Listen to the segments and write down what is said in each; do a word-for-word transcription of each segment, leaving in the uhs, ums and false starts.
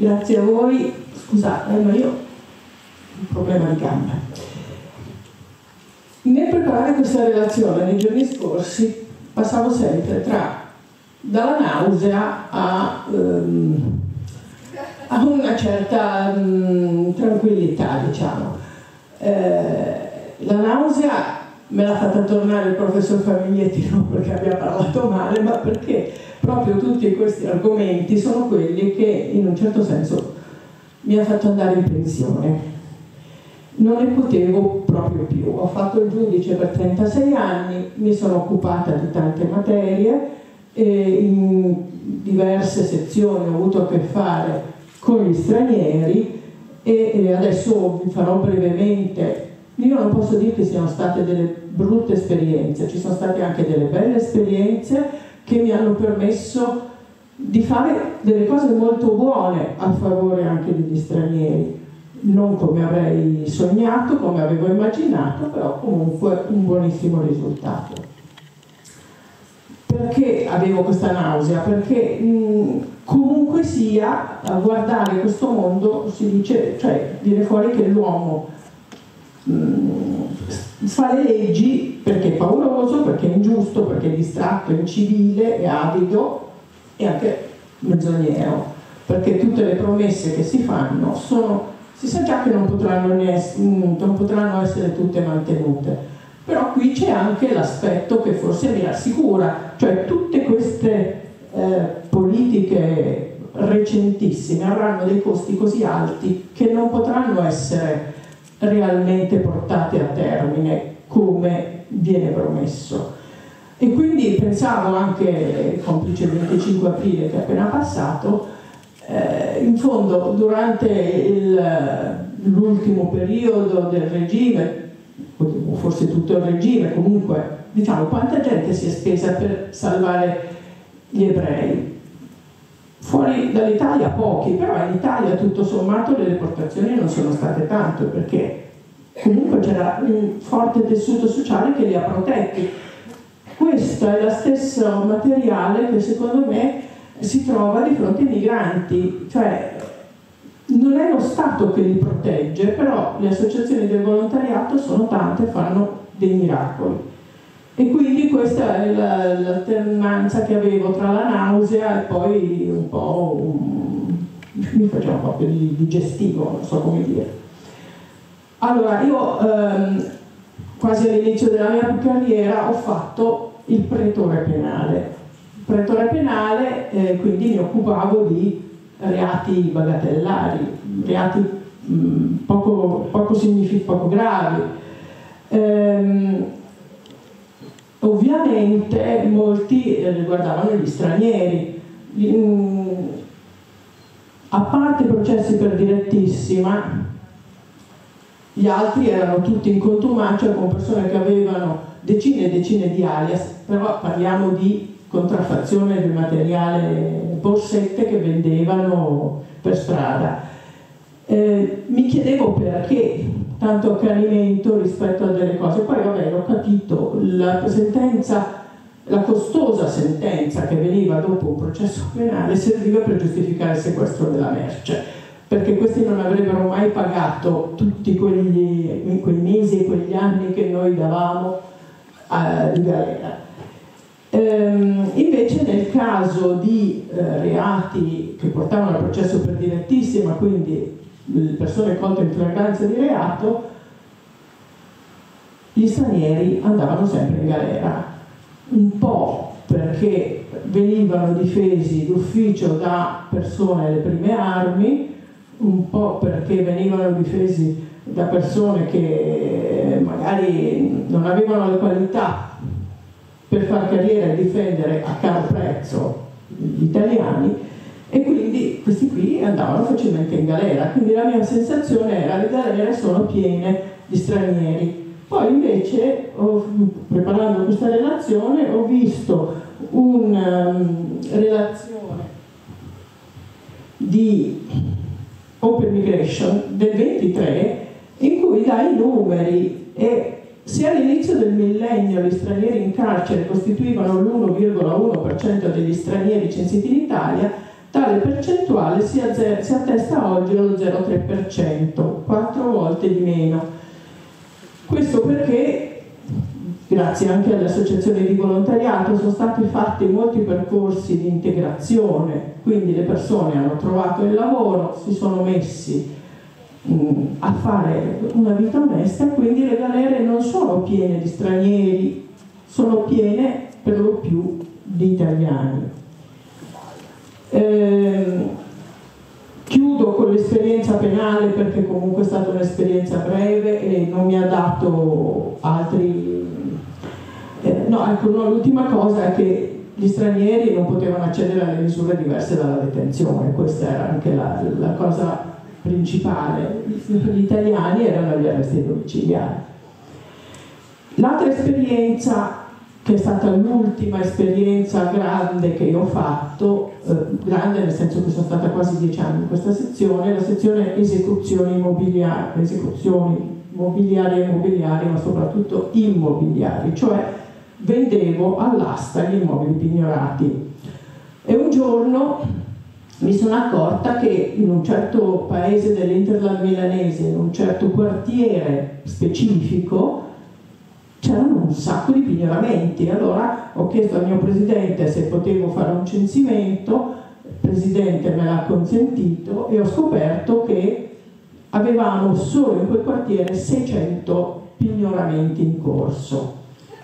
Grazie a voi. Scusate, ma io ho un problema di gamba. Nel preparare questa relazione nei giorni scorsi passavo sempre tra dalla nausea a, um, a una certa um, tranquillità, diciamo. Eh, la nausea me l'ha fatta tornare il professor Famiglietti, non perché abbia parlato male, ma perché proprio tutti questi argomenti sono quelli che in un certo senso mi ha fatto andare in pensione. Non ne potevo proprio più. Ho fatto il giudice per trentasei anni, mi sono occupata di tante materie e in diverse sezioni ho avuto a che fare con gli stranieri e adesso vi farò brevemente. Io non posso dire che siano state delle brutte esperienze, ci sono state anche delle belle esperienze che mi hanno permesso di fare delle cose molto buone a favore anche degli stranieri. Non come avrei sognato, come avevo immaginato, però comunque un buonissimo risultato. Perché avevo questa nausea? Perché mh, comunque sia, a guardare questo mondo si dice, cioè viene fuori che l'uomo mh, fa le leggi perché è pauroso, perché è ingiusto, perché è distratto, è incivile, è avido e anche menzognero, perché tutte le promesse che si fanno sono, si sa già che non potranno, ne es- non potranno essere tutte mantenute, però qui c'è anche l'aspetto che forse mi rassicura, cioè tutte queste eh, politiche recentissime avranno dei costi così alti che non potranno essere realmente portate a termine come viene promesso. E quindi pensavo anche, complice il venticinque aprile che è appena passato, Eh, in fondo durante l'ultimo periodo del regime, o forse tutto il regime, comunque diciamo quanta gente si è spesa per salvare gli ebrei. Fuori dall'Italia pochi, però in Italia tutto sommato le deportazioni non sono state tante, perché comunque c'era un forte tessuto sociale che li ha protetti. Questo è lo stesso materiale che secondo me si trova di fronte ai migranti, cioè non è lo Stato che li protegge, però le associazioni del volontariato sono tante, fanno dei miracoli. E quindi questa è la, l'alternanza che avevo tra la nausea e poi un po' un, mi faceva proprio di digestivo, non so come dire. Allora, io ehm, quasi all'inizio della mia carriera ho fatto il pretore penale. Pretore penale, eh, quindi mi occupavo di reati bagatellari, reati mh, poco, poco significativi, poco gravi. Ehm, ovviamente molti eh, riguardavano gli stranieri. Mh, a parte processi per direttissima, gli altri erano tutti in contumacia con persone che avevano decine e decine di alias, però parliamo di contraffazione del materiale, borsette che vendevano per strada. Eh, mi chiedevo perché tanto accanimento rispetto a delle cose, poi vabbè ho capito, la sentenza, la costosa sentenza che veniva dopo un processo penale serviva per giustificare il sequestro della merce, perché questi non avrebbero mai pagato tutti quegli, quei mesi e quegli anni che noi davamo a, di galera. Ehm, invece nel caso di eh, reati che portavano al processo per direttissima, quindi le persone colte in flagranza di reato, gli stranieri andavano sempre in galera, un po' perché venivano difesi d'ufficio da persone alle prime armi, un po' perché venivano difesi da persone che magari non avevano le qualità per far carriera e difendere a caro prezzo gli italiani, e quindi questi qui andavano facilmente in galera. Quindi la mia sensazione era che le galere sono piene di stranieri. Poi invece, ho, preparando questa relazione, ho visto una um, relazione di Open Migration del ventitré in cui dà i numeri, e se all'inizio del millennio gli stranieri in carcere costituivano l'uno virgola uno per cento degli stranieri censiti in Italia, Tale percentuale si, si attesta oggi allo zero virgola tre per cento, quattro volte di meno. Questo perché, grazie anche alle associazioni di volontariato, sono stati fatti molti percorsi di integrazione, quindi le persone hanno trovato il lavoro, si sono messi mh, a fare una vita onesta, e quindi le galere non sono piene di stranieri, sono piene per lo più di italiani. Eh, chiudo con l'esperienza penale, perché comunque è stata un'esperienza breve e non mi ha dato altri... Eh, no, ecco, no, l'ultima cosa è che gli stranieri non potevano accedere alle misure diverse dalla detenzione, questa era anche la, la cosa principale. Gli italiani erano gli arresti domiciliari. L'altra esperienza, che è stata l'ultima esperienza grande che io ho fatto, eh, grande nel senso che sono stata quasi dieci anni in questa sezione, la sezione esecuzioni immobiliari, esecuzioni mobiliari e immobiliari, ma soprattutto immobiliari, cioè vendevo all'asta gli immobili pignorati. E un giorno mi sono accorta che in un certo paese dell'Interland milanese, in un certo quartiere specifico, c'erano un sacco di pignoramenti. Allora ho chiesto al mio presidente se potevo fare un censimento, il presidente me l'ha consentito e ho scoperto che avevamo solo in quel quartiere seicento pignoramenti in corso.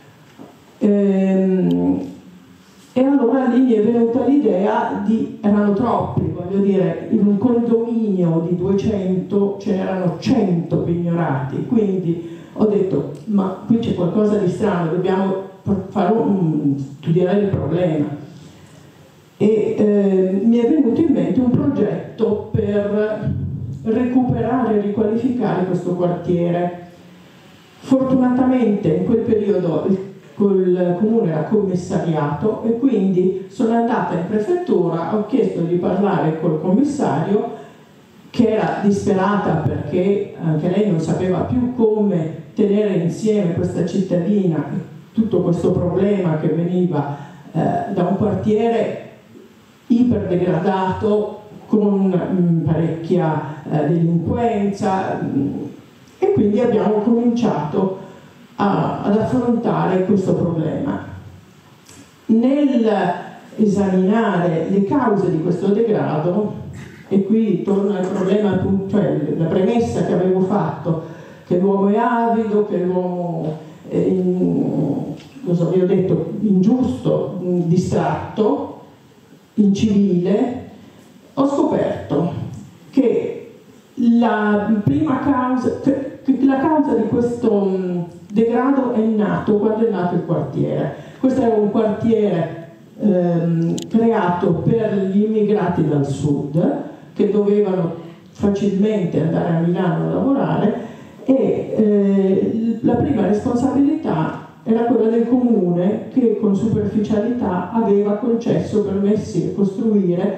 Ehm, e allora lì mi è venuta l'idea di, erano troppi, voglio dire, in un condominio di duecento ce n'erano cento pignorati, quindi ho detto, ma qui c'è qualcosa di strano, dobbiamo fare un, studiare il problema. E eh, mi è venuto in mente un progetto per recuperare e riqualificare questo quartiere. Fortunatamente in quel periodo il, il comune era commissariato e quindi sono andata in prefettura, ho chiesto di parlare col commissario, che era disperata perché anche lei non sapeva più come tenere insieme questa cittadina, tutto questo problema che veniva eh, da un quartiere iperdegradato con mh, parecchia eh, delinquenza, mh, e quindi abbiamo cominciato a, ad affrontare questo problema. Nel esaminare le cause di questo degrado, e qui torna al problema, cioè la premessa che avevo fatto, che l'uomo è avido, che l'uomo è, in, lo so, vi ho detto, ingiusto, distratto, incivile, ho scoperto che la prima causa, che la causa di questo degrado è nato quando è nato il quartiere. Questo era un quartiere ehm, creato per gli immigrati dal sud, che dovevano facilmente andare a Milano a lavorare, e eh, la prima responsabilità era quella del comune, che con superficialità aveva concesso permessi di costruire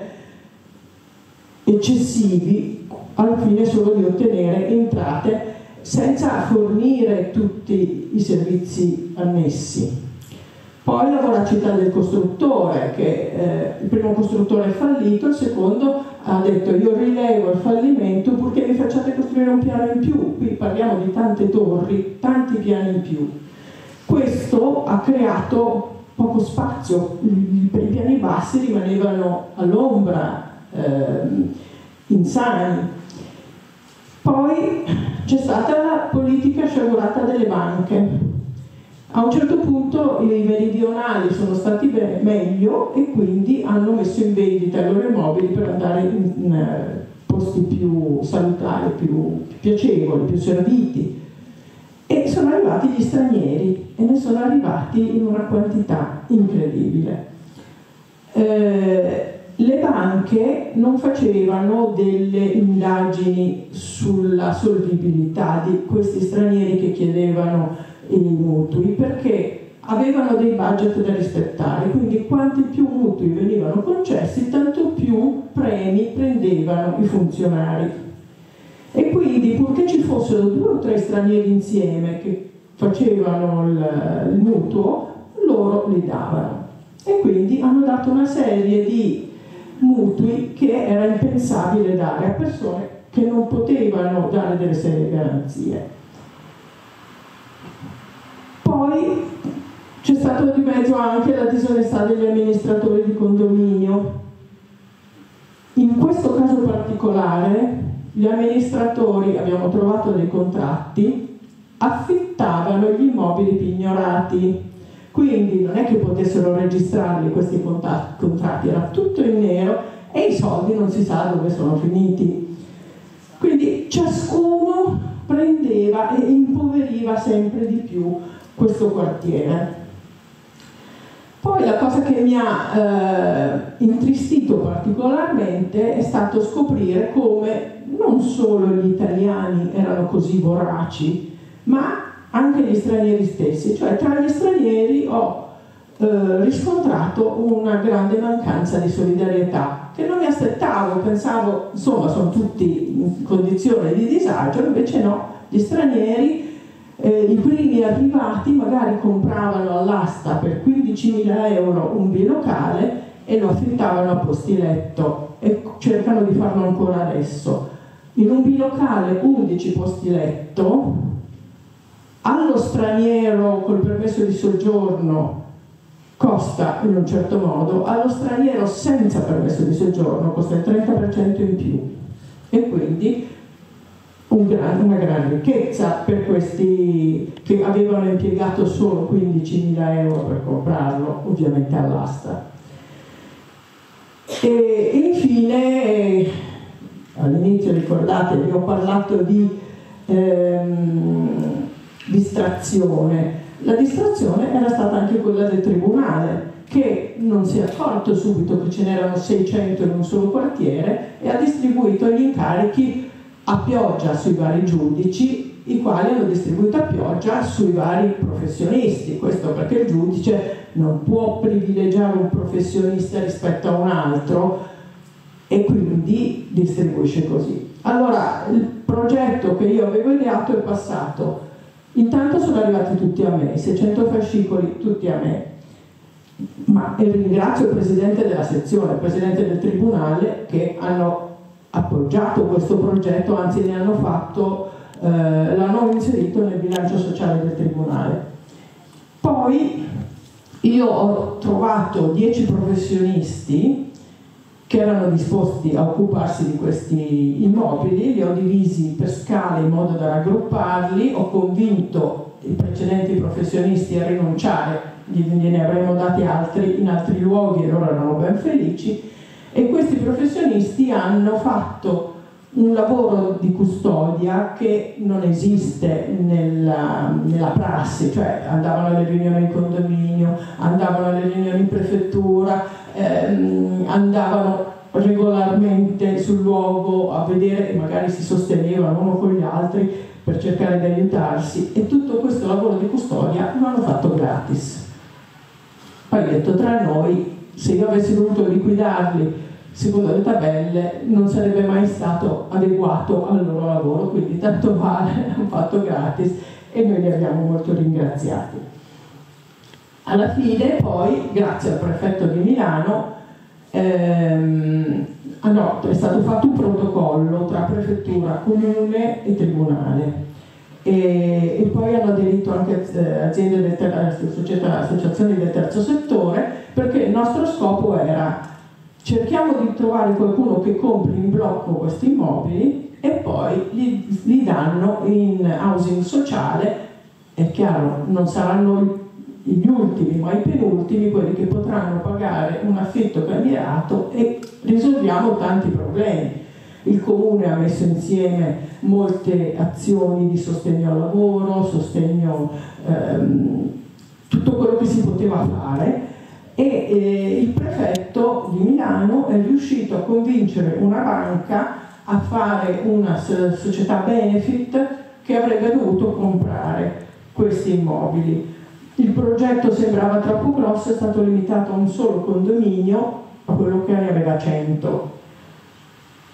eccessivi al fine solo di ottenere entrate senza fornire tutti i servizi annessi. Poi la voracità del costruttore, che eh, il primo costruttore è fallito, il secondo ha detto io rilevo il fallimento purché mi facciate costruire un piano in più. Qui parliamo di tante torri, tanti piani in più. Questo ha creato poco spazio, i, i piani bassi rimanevano all'ombra, eh, insani. Poi c'è stata la politica sciagurata delle banche. A un certo punto i meridionali sono stati bene, meglio, e quindi hanno messo in vendita i loro immobili per andare in, in posti più salutari, più, più piacevoli, più serviti. E sono arrivati gli stranieri, e ne sono arrivati in una quantità incredibile. Eh, le banche non facevano delle indagini sulla solvibilità di questi stranieri che chiedevano i mutui, perché avevano dei budget da rispettare, quindi quanti più mutui venivano concessi, tanto più premi prendevano i funzionari. E quindi, purché ci fossero due o tre stranieri insieme che facevano il, il mutuo, loro li davano. E quindi hanno dato una serie di mutui che era impensabile dare a persone che non potevano dare delle serie garanzie. Poi c'è stato di mezzo anche la disonestà degli amministratori di condominio. In questo caso particolare gli amministratori, abbiamo trovato dei contratti, affittavano gli immobili pignorati, quindi non è che potessero registrarli questi contratti, era tutto in nero e i soldi non si sa dove sono finiti. Quindi ciascuno prendeva e impoveriva sempre di più questo quartiere. Poi la cosa che mi ha eh, intristito particolarmente è stato scoprire come non solo gli italiani erano così voraci, ma anche gli stranieri stessi. Cioè tra gli stranieri ho eh, riscontrato una grande mancanza di solidarietà, che non mi aspettavo, pensavo, insomma, sono tutti in condizione di disagio, invece no, gli stranieri... Eh, i primi arrivati magari compravano all'asta per quindicimila euro un bilocale e lo affittavano a posti letto e cercano di farlo ancora adesso. In un bilocale undici posti letto, allo straniero col permesso di soggiorno costa in un certo modo, allo straniero senza permesso di soggiorno costa il trenta per cento in più, e quindi Un gran, una gran ricchezza per questi che avevano impiegato solo quindicimila euro per comprarlo, ovviamente all'asta. E infine, all'inizio ricordate, vi ho parlato di ehm, distrazione. La distrazione era stata anche quella del tribunale, che non si è accorto subito che ce n'erano seicento in un solo quartiere e ha distribuito gli incarichi a pioggia sui vari giudici, i quali hanno distribuito a pioggia sui vari professionisti. Questo perché il giudice non può privilegiare un professionista rispetto a un altro e quindi distribuisce così. Allora, il progetto che io avevo ideato è passato. Intanto sono arrivati tutti a me, seicento fascicoli tutti a me, ma e ringrazio il presidente della sezione, il presidente del tribunale, che hanno appoggiato questo progetto, anzi ne hanno fatto, eh, l'hanno inserito nel bilancio sociale del tribunale. Poi io ho trovato dieci professionisti che erano disposti a occuparsi di questi immobili, li ho divisi per scale in modo da raggrupparli, ho convinto i precedenti professionisti a rinunciare, gliene avremmo dati altri in altri luoghi e loro erano ben felici. E questi professionisti hanno fatto un lavoro di custodia che non esiste nella, nella prassi, cioè andavano alle riunioni in condominio, andavano alle riunioni in prefettura, ehm, andavano regolarmente sul luogo a vedere, e magari si sostenevano uno con gli altri per cercare di aiutarsi, e tutto questo lavoro di custodia lo hanno fatto gratis. Poi detto tra noi, se io avessi voluto liquidarli secondo le tabelle non sarebbe mai stato adeguato al loro lavoro, quindi tanto vale, hanno fatto gratis e noi li abbiamo molto ringraziati. Alla fine poi, grazie al prefetto di Milano, ehm, no, è stato fatto un protocollo tra prefettura, comune e tribunale. E, e poi hanno aderito anche eh, aziende del ter- società, associazioni del terzo settore, perché il nostro scopo era: cerchiamo di trovare qualcuno che compri in blocco questi immobili e poi li, li danno in housing sociale. È chiaro, non saranno gli ultimi ma i penultimi quelli che potranno pagare un affitto candidato, e risolviamo tanti problemi. Il Comune ha messo insieme molte azioni di sostegno al lavoro, sostegno, ehm, tutto quello che si poteva fare, e eh, il prefetto di Milano è riuscito a convincere una banca a fare una società benefit che avrebbe dovuto comprare questi immobili. Il progetto sembrava troppo grosso, è stato limitato a un solo condominio, a quello che ne aveva cento.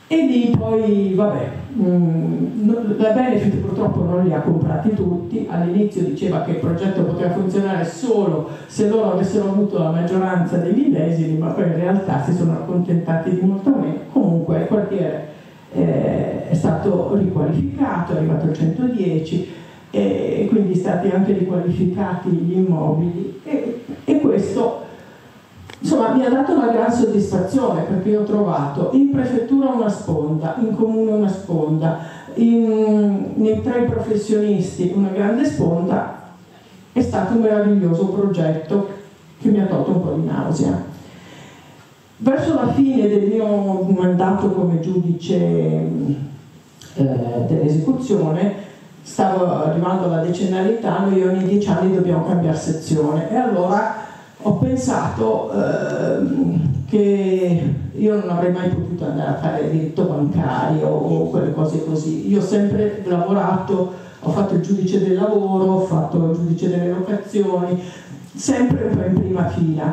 E lì poi, vabbè, mh, la Benefit purtroppo non li ha comprati tutti. All'inizio diceva che il progetto poteva funzionare solo se loro avessero avuto la maggioranza dei millesimi, ma poi in realtà si sono accontentati di molto meno. Comunque il quartiere eh, è stato riqualificato, è arrivato al centodieci, e quindi stati anche riqualificati gli immobili, e, e questo insomma mi ha dato una gran soddisfazione, perché io ho trovato in prefettura una sponda, in comune una sponda, in, nei tre professionisti una grande sponda. È stato un meraviglioso progetto che mi ha tolto un po' di nausea. Verso la fine del mio mandato come giudice eh, dell'esecuzione, stavo arrivando alla decennalità, noi ogni dieci anni dobbiamo cambiare sezione, e allora ho pensato ehm, che io non avrei mai potuto andare a fare diritto bancario o quelle cose così. Io ho sempre lavorato, ho fatto il giudice del lavoro, ho fatto il giudice delle locazioni, sempre un po' in prima fila.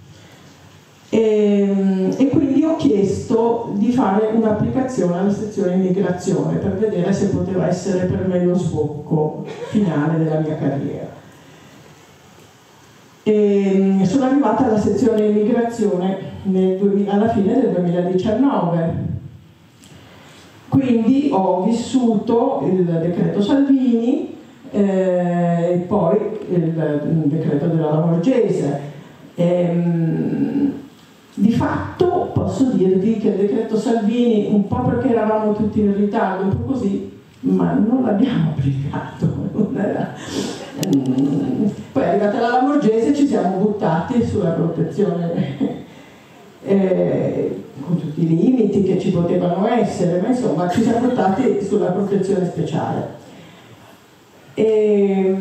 E, e quindi ho chiesto di fare un'applicazione alla sezione immigrazione per vedere se poteva essere per me lo sbocco finale della mia carriera. E sono arrivata alla sezione immigrazione nel duemila, alla fine del duemiladiciannove, quindi ho vissuto il decreto Salvini e eh, poi il, il decreto della Lamorgese. E, di fatto posso dirvi che il decreto Salvini, un po' perché eravamo tutti in ritardo, un po' così, ma non l'abbiamo applicato. Non era... Poi è arrivata la Lamorgese e ci siamo buttati sulla protezione eh, con tutti i limiti che ci potevano essere, ma insomma ci siamo buttati sulla protezione speciale. E,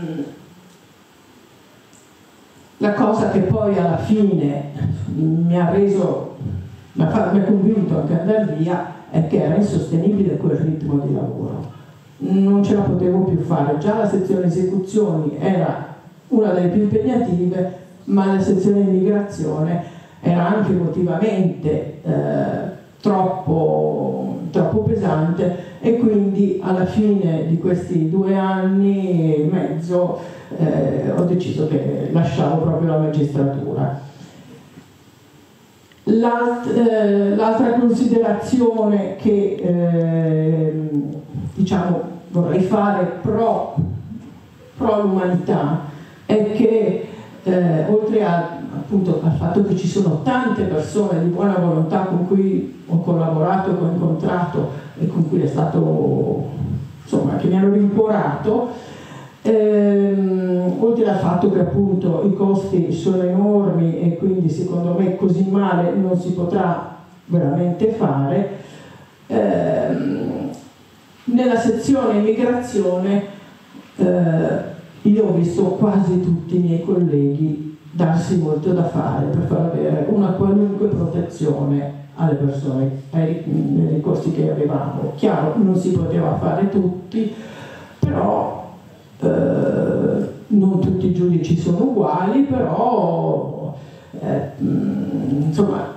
la cosa che poi alla fine mi ha reso, mi ha, mi ha convinto anche ad andare via, è che era insostenibile quel ritmo di lavoro. Non ce la potevo più fare. Già la sezione esecuzioni era una delle più impegnative, ma la sezione immigrazione era anche emotivamente eh, troppo, troppo pesante, e quindi alla fine di questi due anni e mezzo eh, ho deciso che lasciavo proprio la magistratura. L'altra considerazione che eh, diciamo vorrei fare pro, pro l'umanità è che eh, oltre a, appunto, al fatto che ci sono tante persone di buona volontà con cui ho collaborato, che ho incontrato e con cui è stato, insomma, che mi hanno rincuorato, Ehm, oltre al fatto che appunto i costi sono enormi e quindi secondo me così male non si potrà veramente fare, ehm, nella sezione immigrazione eh, io ho visto quasi tutti i miei colleghi darsi molto da fare per far avere una qualunque protezione alle persone, ai, ai ricorsi che avevamo. Chiaro, non si poteva fare tutti, però Uh, non tutti i giudici sono uguali, però eh, mh, insomma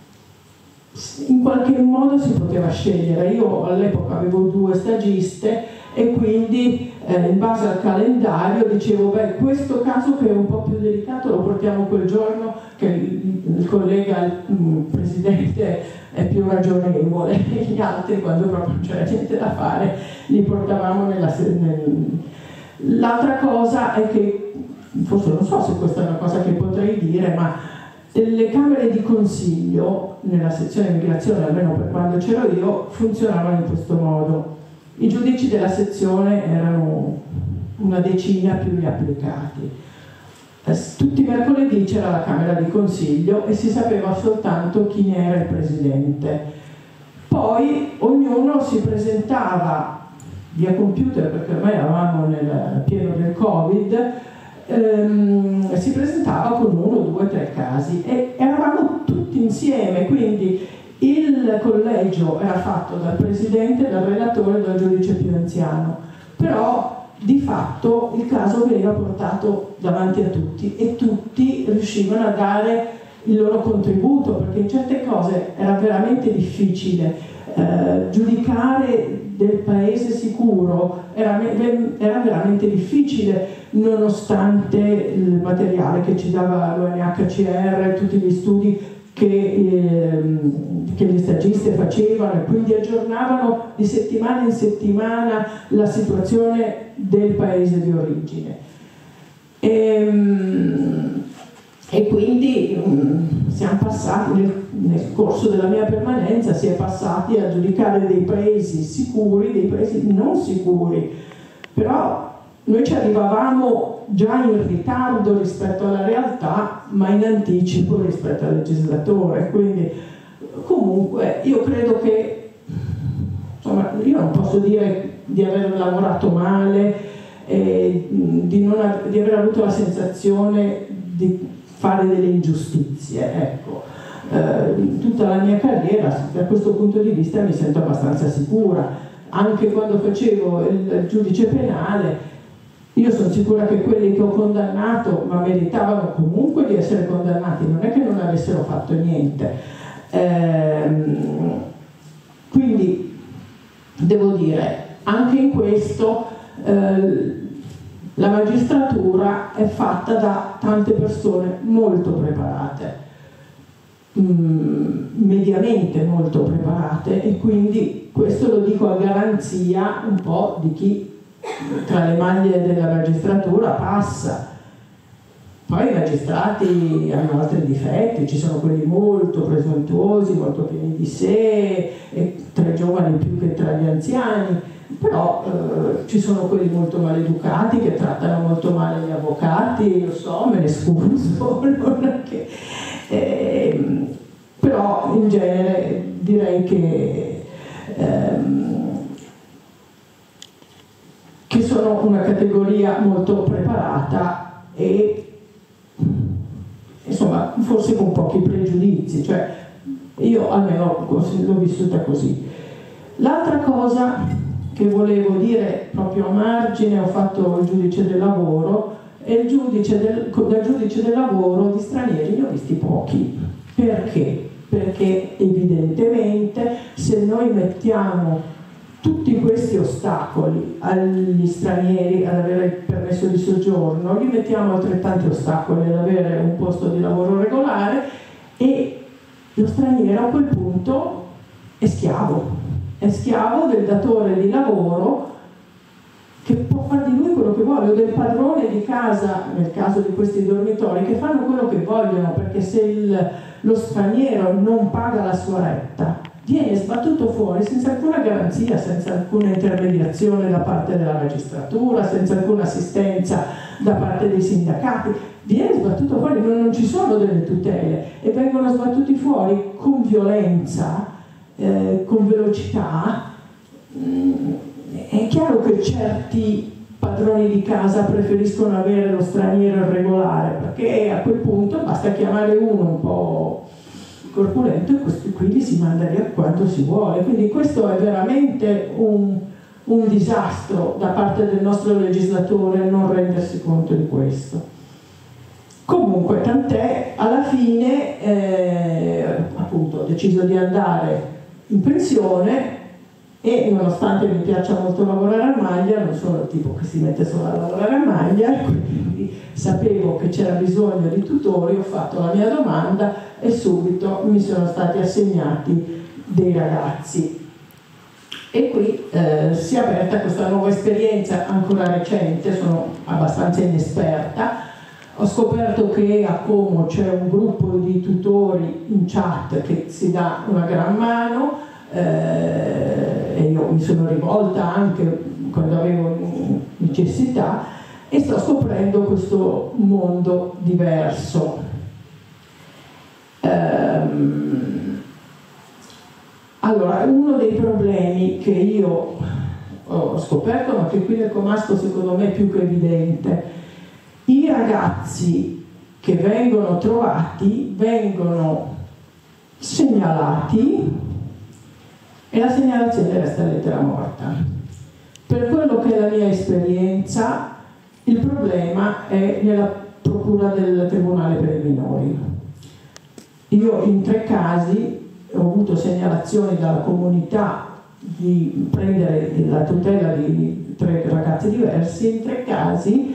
in qualche modo si poteva scegliere. Io all'epoca avevo due stagiste e quindi eh, in base al calendario dicevo, beh, questo caso che è un po' più delicato lo portiamo quel giorno che il, il collega, il mh, presidente è più ragionevole, e gli altri, quando proprio non c'era niente da fare, li portavamo nella nel, L'altra cosa è che, forse non so se questa è una cosa che potrei dire, ma le camere di consiglio nella sezione immigrazione, almeno per quando c'ero io, funzionavano in questo modo. I giudici della sezione erano una decina più gli applicati. Tutti i mercoledì c'era la camera di consiglio e si sapeva soltanto chi ne era il presidente. Poi ognuno si presentava via computer, perché ormai eravamo nel pieno del Covid, ehm, si presentava con uno, due, tre casi e eravamo tutti insieme, quindi il collegio era fatto dal presidente, dal relatore e dal giudice più anziano, però di fatto il caso veniva portato davanti a tutti e tutti riuscivano a dare il loro contributo, perché in certe cose era veramente difficile eh, giudicare del paese sicuro era, era veramente difficile, nonostante il materiale che ci dava l'U N H C R, tutti gli studi che, eh, che gli stagisti facevano, e quindi aggiornavano di settimana in settimana la situazione del paese di origine. E, e quindi um, siamo passati, nel, nel corso della mia permanenza, si è passati a giudicare dei paesi sicuri, dei paesi non sicuri, però noi ci arrivavamo già in ritardo rispetto alla realtà, ma in anticipo rispetto al legislatore. Quindi comunque io credo che, insomma, io non posso dire di aver lavorato male, eh, di, non, di aver avuto la sensazione di fare delle ingiustizie, ecco. Eh, in tutta la mia carriera, da questo punto di vista, mi sento abbastanza sicura. Anche quando facevo il giudice penale, io sono sicura che quelli che ho condannato, ma meritavano comunque di essere condannati, non è che non avessero fatto niente. Ehm, quindi devo dire, anche in questo eh, la magistratura è fatta da tante persone molto preparate, mh, mediamente molto preparate, e quindi questo lo dico a garanzia un po' di chi tra le maglie della magistratura passa. Poi i magistrati hanno altri difetti, ci sono quelli molto presuntuosi, molto pieni di sé, e tra i giovani più che tra gli anziani, però eh, ci sono quelli molto maleducati che trattano molto male gli avvocati, lo so, me ne scuso, non è che, eh, però in genere direi che ehm, che sono una categoria molto preparata e, insomma, forse con pochi pregiudizi, cioè io almeno l'ho vissuta così. L'altra cosa che volevo dire, proprio a margine, ho fatto il giudice del lavoro, e il giudice del, da giudice del lavoro di stranieri ne ho visti pochi. Perché? Perché evidentemente se noi mettiamo tutti questi ostacoli agli stranieri ad avere il permesso di soggiorno, gli mettiamo altrettanti ostacoli ad avere un posto di lavoro regolare, e lo straniero a quel punto è schiavo, è schiavo del datore di lavoro, che può fare di lui quello che vuole, o del padrone di casa, nel caso di questi dormitori, che fanno quello che vogliono, perché se il, lo straniero non paga la sua retta, viene sbattuto fuori senza alcuna garanzia, senza alcuna intermediazione da parte della magistratura, senza alcuna assistenza da parte dei sindacati, viene sbattuto fuori, non, non ci sono delle tutele, e vengono sbattuti fuori con violenza, eh, con velocità. Mm, è chiaro che certi padroni di casa preferiscono avere lo straniero irregolare, perché a quel punto basta chiamare uno un po' corpulento e questo, quindi si manda via quanto si vuole. Quindi questo è veramente un, un disastro da parte del nostro legislatore non rendersi conto di questo. Comunque, tant'è, alla fine eh, appunto ho deciso di andare in pensione, e nonostante mi piaccia molto lavorare a maglia, non sono il tipo che si mette solo a lavorare a maglia, quindi sapevo che c'era bisogno di tutori, ho fatto la mia domanda e subito mi sono stati assegnati dei ragazzi. E qui eh, si è aperta questa nuova esperienza ancora recente, sono abbastanza inesperta. Ho scoperto che a Como c'è un gruppo di tutori in chat che si dà una gran mano, eh, e io mi sono rivolta anche quando avevo necessità, e sto scoprendo questo mondo diverso. Ehm, allora, uno dei problemi che io ho scoperto, ma che qui nel Comasco secondo me è più che evidente: i ragazzi che vengono trovati vengono segnalati e la segnalazione resta lettera morta. Per quello che è la mia esperienza, il problema è nella procura del Tribunale per i minori. Io in tre casi ho avuto segnalazioni dalla comunità di prendere la tutela di tre ragazzi diversi. In tre casi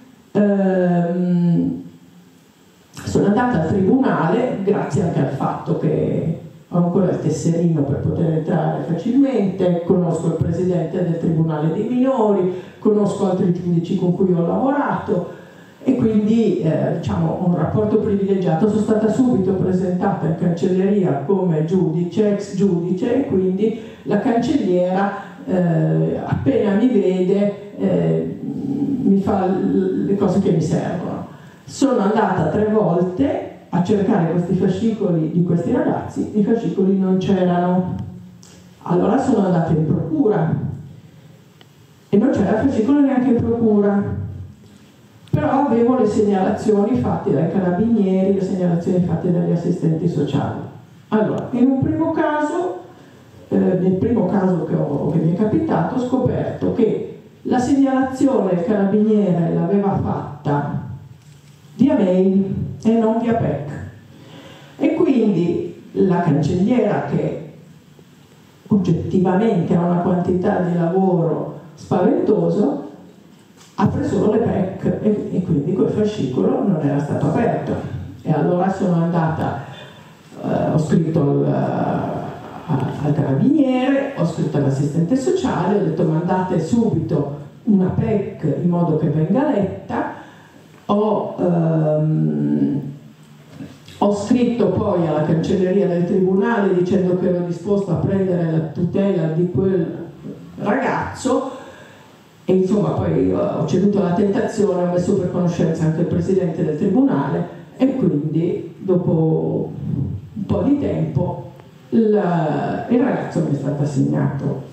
ehm, sono andata al tribunale, grazie anche al fatto che ho ancora il tesserino per poter entrare facilmente, conosco il presidente del tribunale dei minori, conosco altri giudici con cui ho lavorato e quindi eh, diciamo, ho un rapporto privilegiato. Sono stata subito presentata in cancelleria come giudice, ex giudice, e quindi la cancelliera eh, appena mi vede eh, mi fa le cose che mi servono. Sono andata tre volte a cercare questi fascicoli di questi ragazzi, i fascicoli non c'erano. Allora sono andata in procura e non c'era il fascicolo neanche in procura, però avevo le segnalazioni fatte dai carabinieri, le segnalazioni fatte dagli assistenti sociali. Allora, in un primo caso, eh, nel primo caso che, ho, che mi è capitato, ho scoperto che la segnalazione il carabiniere l'aveva fatta via mail e non via P E C, e quindi la cancelliera, che oggettivamente ha una quantità di lavoro spaventoso, apre solo le P E C e, e quindi quel fascicolo non era stato aperto. E allora sono andata, eh, ho scritto al, al carabiniere, ho scritto all'assistente sociale, ho detto mandate subito una P E C in modo che venga letta. Ho, ehm, ho scritto poi alla cancelleria del tribunale dicendo che ero disposto a prendere la tutela di quel ragazzo e insomma poi ho ceduto alla tentazione, ho messo per conoscenza anche il presidente del tribunale e quindi dopo un po' di tempo il, il ragazzo mi è stato assegnato.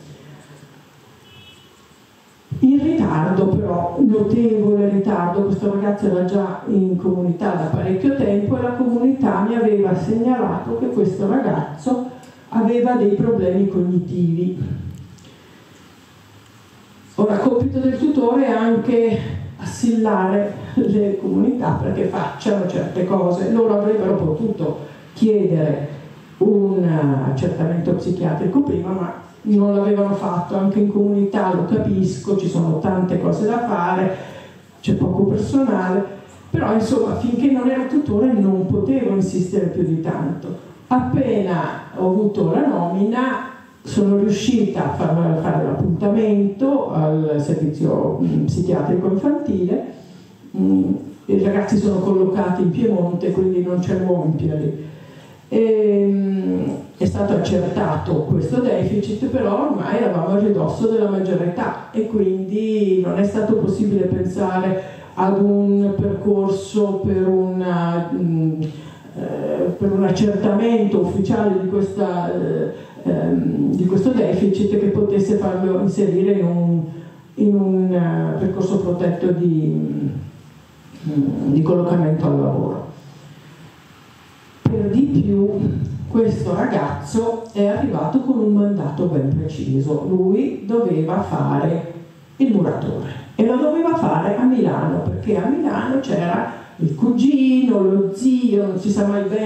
In ritardo, però, notevole ritardo. Questo ragazzo era già in comunità da parecchio tempo e la comunità mi aveva segnalato che questo ragazzo aveva dei problemi cognitivi. Ora, compito del tutore è anche assillare le comunità perché facciano certe cose. Loro avrebbero potuto chiedere un accertamento psichiatrico prima, ma non l'avevano fatto. Anche in comunità, lo capisco, ci sono tante cose da fare, c'è poco personale, però insomma finché non ero tutore non potevo insistere più di tanto. Appena ho avuto la nomina sono riuscita a far, fare l'appuntamento al servizio mh, psichiatrico infantile. Mh, i ragazzi sono collocati in Piemonte, quindi non c'è l'uomo in piedi. E, è stato accertato questo deficit, però ormai eravamo a ridosso della maggiore età e quindi non è stato possibile pensare ad un percorso per, una, mh, eh, per un accertamento ufficiale di, questa, eh, ehm, di questo deficit che potesse farlo inserire in un, in un uh, percorso protetto di, mh, di collocamento al lavoro. Per di più, questo ragazzo è arrivato con un mandato ben preciso. Lui doveva fare il muratore e lo doveva fare a Milano, perché a Milano c'era il cugino, lo zio, non si sa mai bene